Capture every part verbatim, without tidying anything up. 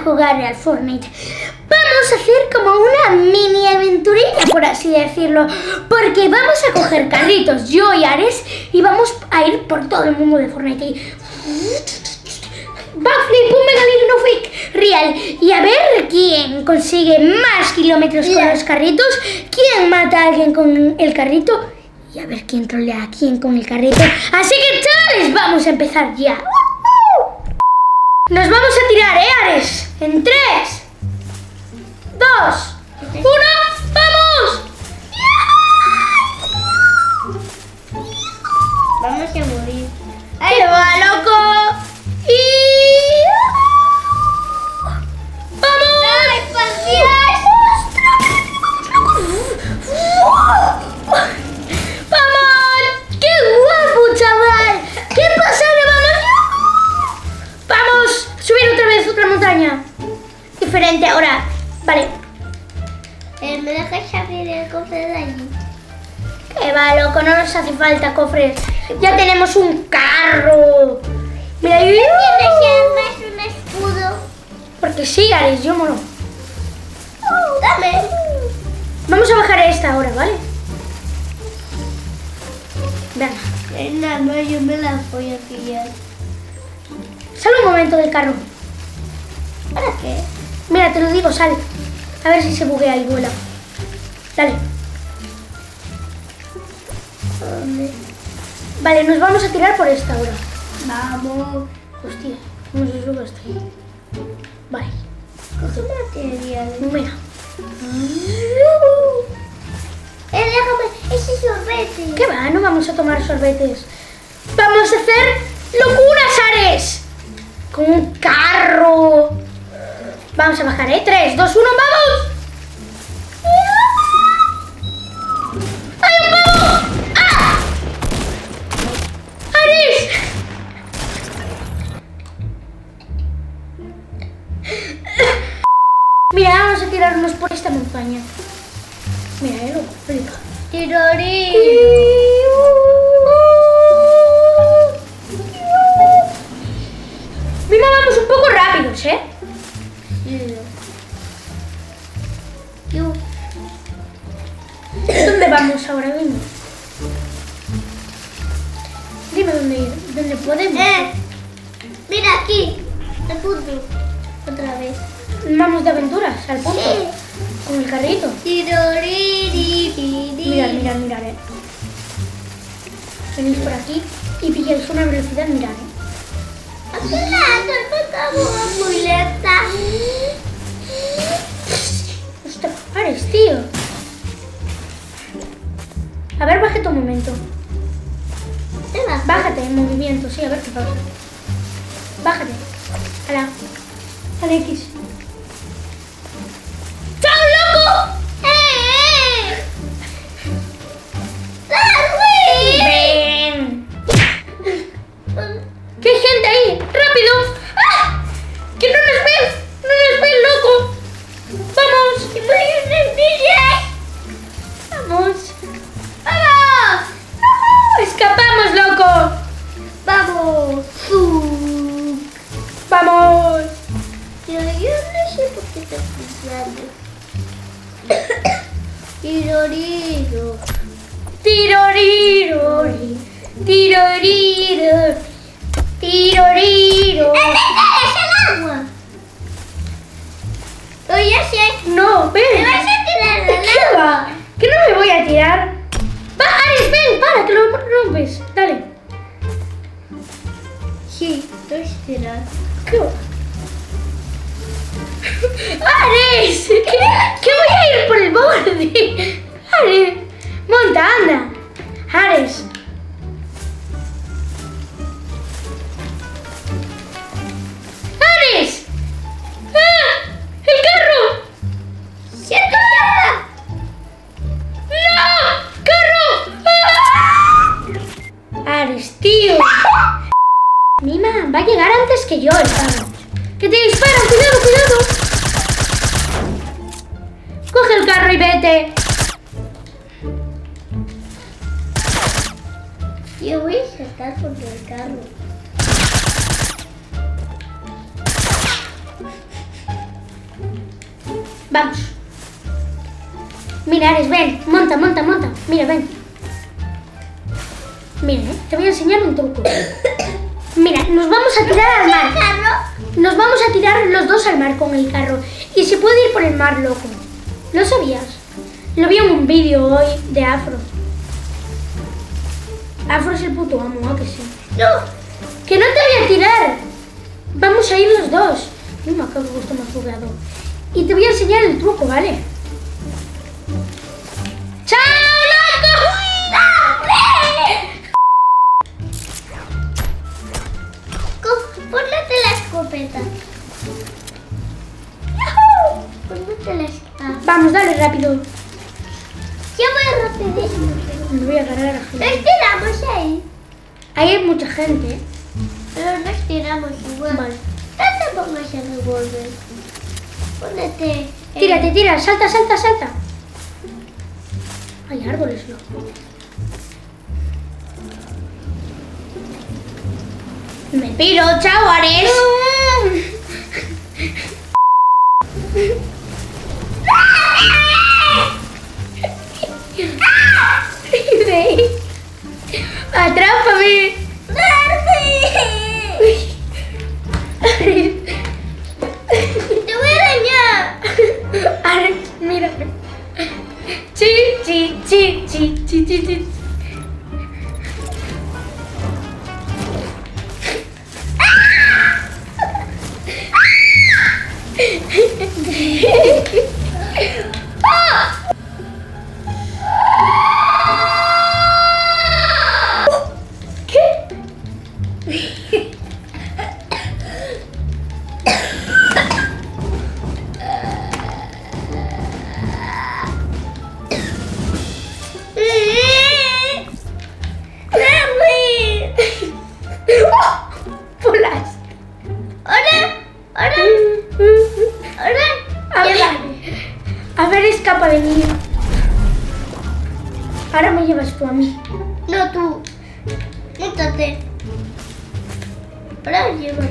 jugar al Fortnite. Vamos a hacer como una mini aventurilla, por así decirlo, porque vamos a coger carritos, yo y Ares, y vamos a ir por todo el mundo de Fortnite. Y... backflip, un mega no fake real, y a ver quién consigue más kilómetros con los carritos, quién mata a alguien con el carrito, y a ver quién trolea a quién con el carrito. Así que chavales, vamos a empezar ya. Nos vamos a tirar, ¿eh, Ares? En tres, dos, uno, ¡vamos! Vamos a morir. ¡Ahí va, loco! ¡Y... ¡vamos! ¡Ay, paciencia! ¡Vamos! ¡Qué guapo, chaval! ¡Qué pasada, vamos! ¡Vamos! Subir otra vez otra montaña. Diferente ahora. Vale. Eh, ¿Me dejas abrir el cofre de allí? ¡Qué va, loco! No nos hace falta cofres. Ya tenemos un carro. Mira, ahí. ¿Tienes un escudo? Porque sí, Ares, yo mono. Dame. Vamos a bajar esta ahora, ¿vale? Venga. Venga, no, yo me la voy a pillar. Sal un momento del carro. ¿Para qué? Mira, te lo digo, sal. A ver si se buguea y vuela. Dale. ¿Dónde? Vale, nos vamos a tirar por esta ahora. Vamos. Hostia, ¿cómo se sube hasta ahí? Vale. Coge materiales. Mira. Eh, déjame ese sorbete. ¿Qué va? No vamos a tomar sorbetes. Vamos a hacer locuras, Ares. Con un carro. Vamos a bajar, ¿eh? tres, dos, uno, ¡vamos! ¡Hay un pavo! ¡Ah! ¡Ares! Mira, vamos a tirarnos por esta montaña. Mira, eh, loco, flipa. Tirorí. Mira, vamos un poco rápidos, ¿eh? Yo. ¿Dónde vamos ahora mismo? Dime dónde ir, dónde podemos. Eh, mira aquí. El punto. Otra vez. Vamos de aventuras, al punto. Sí. Con el carrito. Tirorí. Mirad, mirad, mirad, eh. Venís por aquí y pilláis una velocidad, mirad, eh. Acelerando, estamos muy lenta. Ostras, Ares, tío. A ver, bájate un momento. Te vas. Bájate en movimiento, sí, a ver qué pasa. Bájate. A la... a la X. ¡Chao, loco! ¡Eh! ¡Darwin! ¡Ven! ¿Qué hay gente ahí? ¡Rápido! ¡Ah! ¡Que no nos ven! ¡No nos ven, loco! ¡Vamos! ¡Y muy sencillas! ¡Vamos! ¡Vamos! ¡Uh! ¡Escapamos, loco! ¡Vamos! Uh. ¡Vamos! Yo, yo no sé por qué estás pisando. Tiroriro. ¡Tirorirori! ¡Tiroriro! ¡Tiroriro! ¡Es el agua! Yo ya sé. No, ven. ¿Me vas a tirar al ¿Qué agua? va? ¿Que no me voy a tirar? ¡Va, Ares, ven! ¡Para, que lo rompes! Dale. Sí, estoy tirando. ¿Qué va? ¡Ares! ¿Qué, ¿Qué voy a ir por el borde? ¡Ares! ¡Monta, anda! ¡Ares! ¡Ares! ¡Ah! ¡El carro! ¡Siento llama! ¡No! ¡Carro! ¡Ah! Ares, tío. Mima, va a llegar antes que yo el carro. ¡Que te disparan! ¡Cuidado, cuidado! Coge el carro y vete. Yo voy a saltar contra el carro. Vamos. Mira, Ares, ven. Monta, monta, monta. Mira, ven. Mira, ¿eh? Te voy a enseñar un truco. Mira, nos vamos a tirar al mar. Nos vamos a tirar los dos al mar con el carro. Y se puede ir por el mar, loco. ¿Lo sabías? Lo vi en un vídeo hoy de Afro. Afro es el puto amo, ¿a que sí? No. ¡Que no te voy a tirar! Vamos a ir los dos. Yo me acabo de gustar más jugado. Y te voy a enseñar el truco, ¿vale? ¡Chao, loco! Pónete la escopeta. Pónete la escopeta. Vamos, dale rápido. Yo voy rapidísimo. Me voy a agarrar a la gente. Nos tiramos ahí. Ahí hay mucha gente. Pero nos tiramos igual. Vale. No te pongas el revólver. Pónete. el- Tírate, tira, salta, salta, salta. Hay árboles, loco. Me piro, chao, Ares. ¡Atrápame! Ares. ¡Te voy a dañar! Ares, mírame. Chi, chi, chi, chi, chi, chi, chi. ¡Polas! ¡Ahora! ¡Ahora! ¡Ahora! A ver, a ver, escapa de mí. Ahora me llevas tú a mí. No, tú. Quítate. Ahora lleva.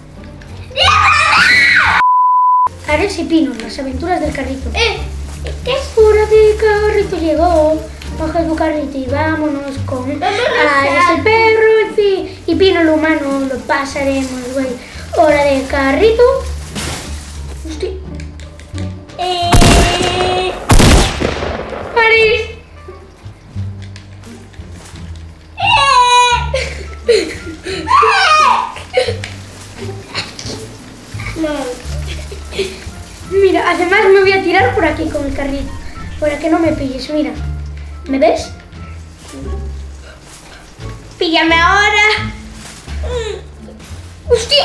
Ares y Pino, las aventuras del carrito. ¡Eh! ¿Qué es? Hora de carrito llegó. Coge tu carrito y vámonos con Ares el perro sí, y Pino el humano. Lo pasaremos, güey. Hora de carrito. Hostia. Eh... Ares. No. Mira, además me voy a tirar por aquí con el carrito. Para que no me pilles, mira. ¿Me ves? ¡Píllame ahora! ¡Hostia!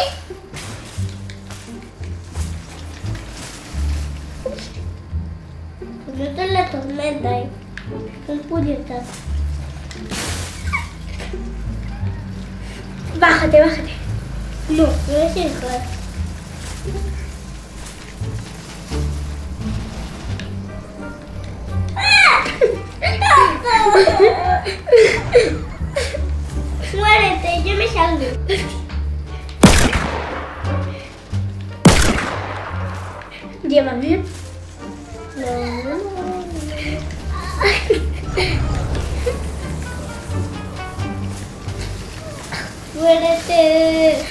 No te la tormenta, eh. Un puñetazo. Bájate, bájate. No, no es igual. Muérete, yo me salgo. Llévame. No. Muérete.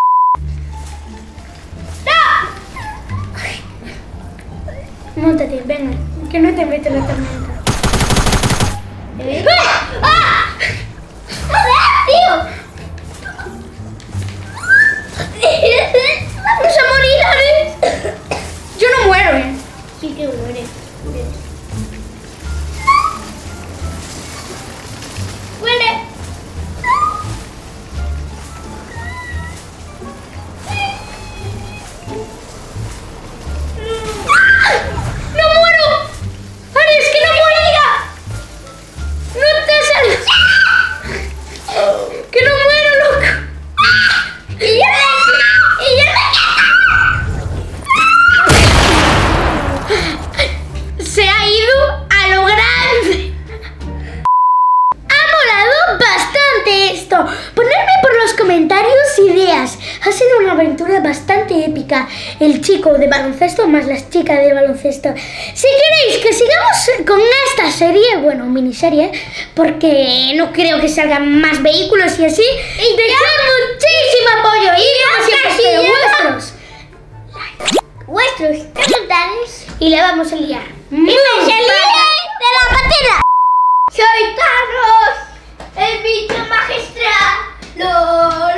Móntate, venga, que no te mete la tormenta. ¿Eh? ¡Ah! ¡Tío! ¡Vamos a morir, Ares! Yo no muero, ¿eh? Sí que muere. Muere. ¡No muero! ¡Ares, que no muera! ¡No te sales! ¡Que no muero, loco! Y ya me... Y ya me... Se ha ido a lo grande. Ha molado bastante esto. Ponedme por los comentarios ideas. Ha sido una aventura bastante épica. El chico de baloncesto más las chicas de baloncesto. Si queréis que sigamos con esta serie, bueno, miniserie, porque no creo que salgan más vehículos y así, y dejad muchísimo apoyo y como siempre espero vuestros Vuestros comentarios. y la vamos a liar. ¡Y me salí de la patina! ¡Soy Thanos! ¡El bicho magistral! ¡Lo